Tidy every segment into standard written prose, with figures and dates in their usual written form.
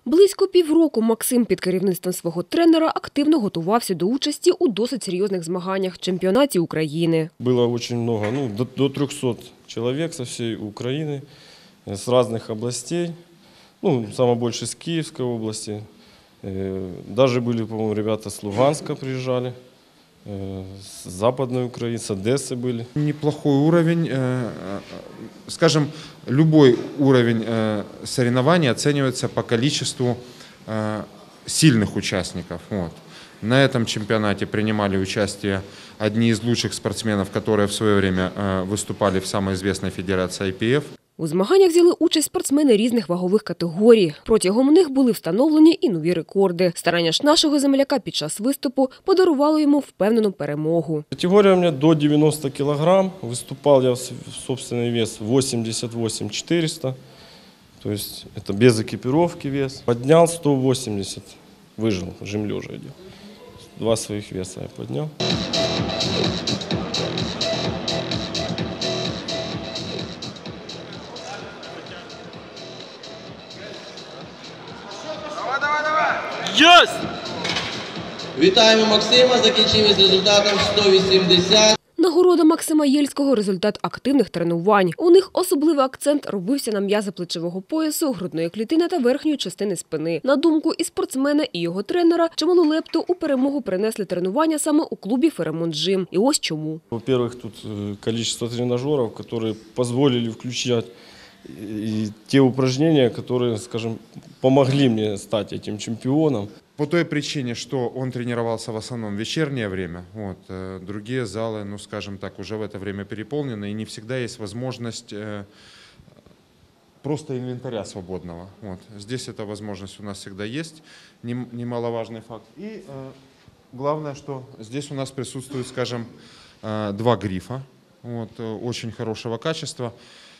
Близько півроку Максим під керівництвом свого тренера активно готувався до участі у досить серйозних змаганнях – чемпіонаті України. Было очень много, до 300 человек со всей Украины, с разных областей. Самое больше с Киевской области. Даже были, по-моему, ребята с Луганска приезжали, с Западной Украины, с Одессы были. Неплохой уровень. Скажем, любой уровень соревнований оценивается по количеству сильных участников. Вот. На этом чемпионате принимали участие одни из лучших спортсменов, которые в свое время выступали в самой известной федерации IPF. У змаганнях взяли участь спортсмени різних вагових категорій. Протягом них були встановлені і нові рекорди. Старання ж нашого земляка під час виступу подарувало йому впевнену перемогу. Категория у меня до 90 килограмм. Выступал я в собственный вес 88 400. То есть это без экипировки вес. Поднял 180, выжил, жим лежа идет. 2 своих веса я поднял. Єсть! Вітаємо Максима, закінчив із результатом 180. Нагорода Максима Єльського – результат активних тренувань. У них особливий акцент робився на м'язи плечового поясу, грудної клітини та верхньої частини спини. На думку і спортсмена, і його тренера, чималу лепту у перемогу принесли тренування саме у клубі «Феремон Джим». І ось чому. Во-первых, тут количество тренажеров, которые позволили включать и те упражнения, которые, скажем, помогли мне стать этим чемпионом. По той причине, что он тренировался в основном в вечернее время, другие залы, скажем так, уже в это время переполнены, и не всегда есть возможность просто инвентаря свободного. Здесь эта возможность у нас всегда есть, немаловажный факт. И главное, что здесь у нас присутствует, скажем, 2 грифа, очень хорошего качества.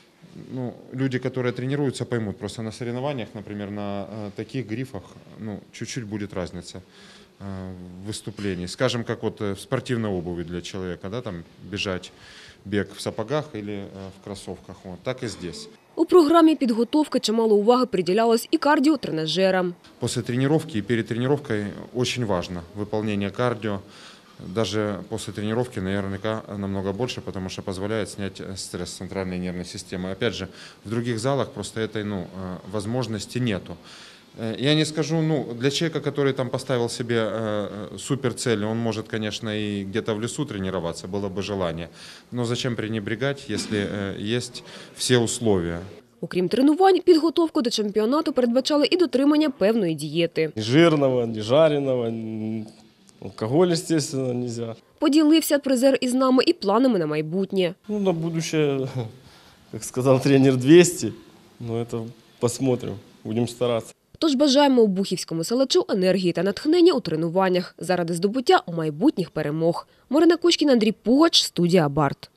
Люди, которые тренируются, поймут. Просто на соревнованиях, например, на таких грифах, чуть-чуть будет разница в выступлении. Скажем, как в спортивной обуви для человека, да, там бежать, бег в сапогах или в кроссовках. Так и здесь. У програмі підготовки чимало уваги приділялось і кардіотренажерам. После тренировки и перед тренировкой очень важно выполнение кардио. Даже после тренировки наверняка намного больше, потому что позволяет снять стресс центральной нервной системы. Опять же, в других залах просто этой возможности нету. Я не скажу, для человека, который там поставил себе суперцель, он может, конечно, и где-то в лесу тренироваться, было бы желание. Но зачем пренебрегать, если есть все условия? Окрім тренувань, підготовку до чемпіонату передбачали і дотримання певної дієти. Ни жирного, ни жареного, алкоголь, естественно, нельзя. Поділився призер із нами і планами на майбутнє. На будущее, как сказал тренер, 200. Но это посмотрим, будем стараться. Тож бажаємо обухівському селачу енергії та натхнення у тренуваннях заради здобуття майбутніх перемог. Марина Кучкіна, Андрій Пугач, студія Барт.